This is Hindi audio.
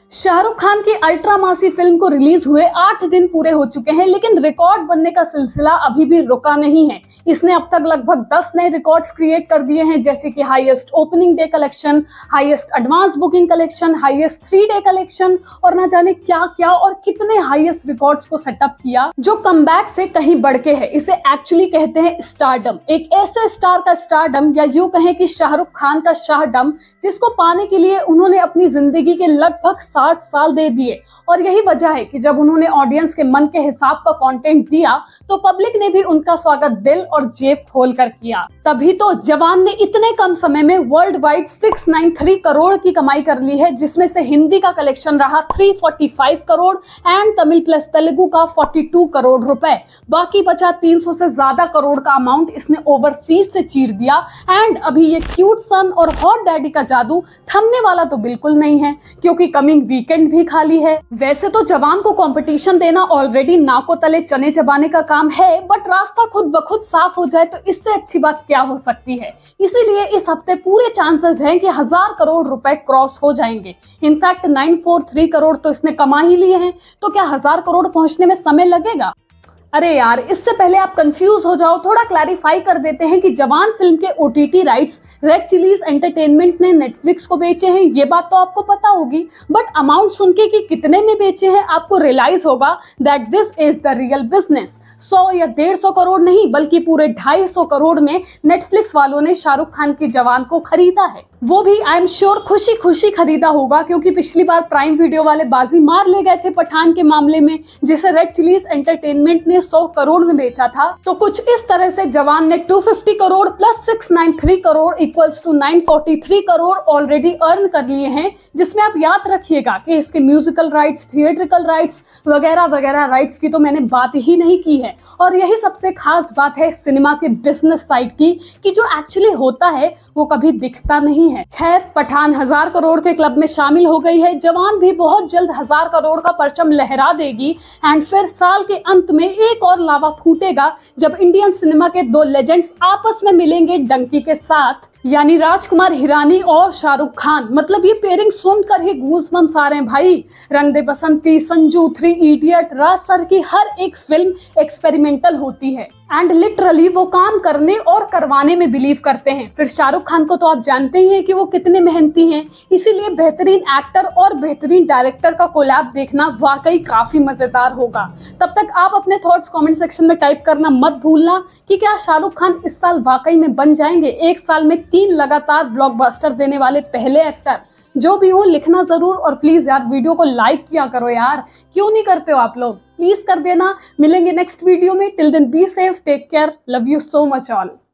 शाहरुख खान की अल्ट्रा मासी फिल्म को रिलीज हुए 8 दिन पूरे हो चुके हैं, लेकिन रिकॉर्ड बनने का सिलसिला अभी भी रुका नहीं है। इसने अब तक लगभग 10 नए रिकॉर्ड्स क्रिएट कर दिए हैं, जैसे कि highest opening day collection, highest advance booking collection, highest 3 day collection और ना जाने क्या क्या और कितने हाईएस्ट रिकॉर्ड्स को सेटअप किया जो कमबैक से कहीं बढ़ के है। इसे एक्चुअली कहते हैं स्टारडम, एक ऐसे स्टार का स्टारडम या यूं कहें कि शाहरुख खान का शाहडम, जिसको पाने के लिए उन्होंने अपनी जिंदगी के लगभग 60 साल दे दिए। और यही वजह है कि जब उन्होंने ऑडियंस के मन के हिसाब का कंटेंट दिया तो पब्लिक ने भी उनका स्वागत दिल और जेब खोल कर किया। तभी तो जवान ने इतने कम समय में वर्ल्ड वाइड 693 करोड़ की कमाई कर ली है, जिसमें से हिंदी का कलेक्शन रहा 345 करोड़ एंड तमिल प्लस तेलुगु का 42 करोड़ रुपए। बाकी बचा 300 से ज्यादा करोड़ का अमाउंट इसने ओवरसीज से चीर दिया। एंड अभी ये क्यूट सन और हॉट डैडी का जादू थमने वाला तो बिल्कुल नहीं है, क्योंकि कमिंग वीकेंड भी खाली है। वैसे तो जवान को कंपटीशन देना ऑलरेडी नाकों तले चने चबाने का काम है, बट रास्ता खुद ब खुद साफ हो जाए तो इससे अच्छी बात क्या हो सकती है। इसीलिए इस हफ्ते पूरे चांसेस हैं कि 1000 करोड़ रुपए क्रॉस हो जाएंगे। इनफैक्ट 943 करोड़ तो इसने कमा ही लिए हैं, तो क्या 1000 करोड़ पहुंचने में समय लगेगा? अरे यार, इससे पहले आप कंफ्यूज हो जाओ, थोड़ा क्लैरिफाई कर देते हैं कि जवान फिल्म के OTT rights Red Chillies Entertainment ने नेटफ्लिक्स को बेचे हैं, ये बात तो आपको पता होगी। बट अमाउंट सुन के कि कितने में बेचे हैं आपको रियलाइज होगा that this is the real business. 100 या 150 करोड़ नहीं, बल्कि पूरे 250 करोड़ में नेटफ्लिक्स वालों ने शाहरुख खान की जवान को खरीदा है। वो भी आई एम श्योर खुशी खुशी खरीदा होगा, क्योंकि पिछली बार प्राइम वीडियो वाले बाजी मार ले गए थे पठान के मामले में, जिसे रेड चिलीज एंटरटेनमेंट ने 100 करोड़ में बेचा था। तो कुछ इस तरह से जवान ने 250 crore plus 693 crore equals to 943 crore already earn कर लिए हैं, जिसमें आप याद रखिएगा कि इसके म्यूजिकल राइट्स, थिएट्रिकल राइट्स वगैरह वगैरह राइट्स की तो मैंने बात ही नहीं की है। और यही सबसे खास बात है सिनेमा के बिजनेस साइड की, कि जो एक्चुअली होता है वो कभी दिखता नहीं है। खैर, पठान 1000 करोड़ के क्लब में शामिल हो गई है, जवान भी बहुत जल्द 1000 करोड़ का परचम लहरा देगी। एंड फिर साल के अंत में एक और लावा फूटेगा जब इंडियन सिनेमा के 2 लेजेंड्स आपस में मिलेंगे डंकी के साथ, यानी राजकुमार हिरानी और शाहरुख खान। मतलब ये पेयरिंग सुनकर ही गूज़बम्स आ रहे हैं भाई। रंग दे बसंती, संजू, 3 इडियट, राज सर की हर एक फिल्म एक्सपेरिमेंटल होती है एंड लिटरली वो काम करने और करवाने में बिलीव करते हैं। फिर शाहरुख खान को तो आप जानते ही हैं कि वो कितने मेहनती हैं, इसीलिए बेहतरीन एक्टर और बेहतरीन डायरेक्टर का कोलैब देखना वाकई काफी मजेदार होगा। तब तक आप अपने थॉट्स कमेंट सेक्शन में टाइप करना मत भूलना कि क्या शाहरुख खान इस साल वाकई में बन जाएंगे एक साल में 3 लगातार ब्लॉकबस्टर देने वाले पहले एक्टर। जो भी हो लिखना जरूर, और प्लीज यार वीडियो को लाइक किया करो यार, क्यों नहीं करते हो आप लोग, प्लीज कर देना। मिलेंगे नेक्स्ट वीडियो में, till then be safe, take care, love you so much all.